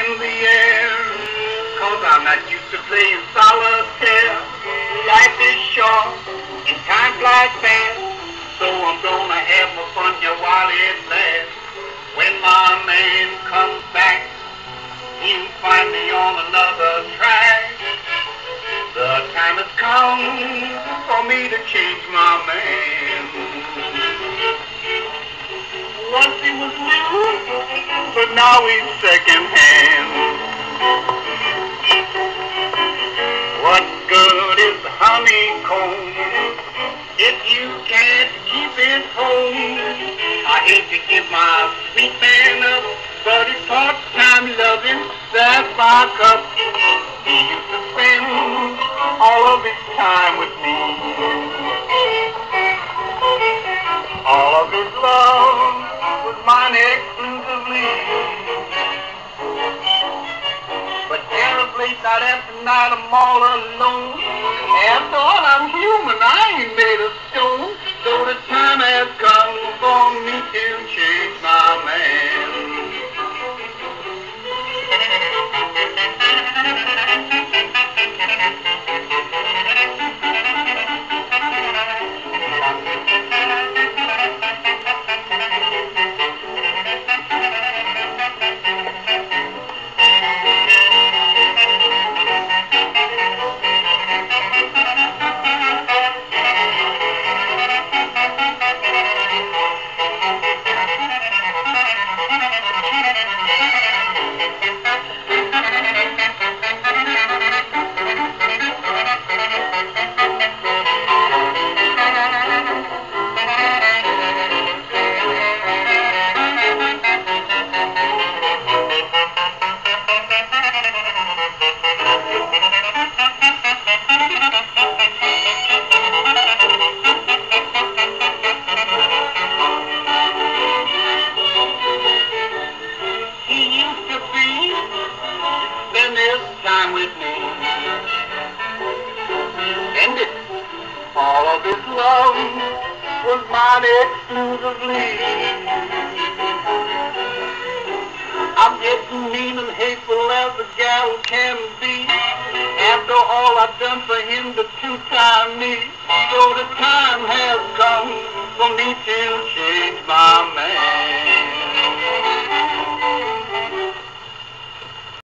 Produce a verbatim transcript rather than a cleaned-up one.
in the air, 'cause I'm not used to playing solitaire. Life is short and time flies fast, so I'm gonna have my fun here while it lasts. When my man comes back, he'll find me on another track. The time has come for me to change my man. Once he was new, but now he's second hand. What good is the honeycomb if you can't keep it home? I hate to give my sweet man up, but it's part-time loving, that's my cup. He used to spend all of his time with me. All of his love was mine exclusively. But terribly, night after night, I'm all alone. After all, I'm human, I ain't made of stone. So the time has come for me to change my man. Time with me, and it, all of his love was mine exclusively. I'm getting mean and hateful as a gal can be. After all I've done for him to two-time me, so the time has come for me to change my man.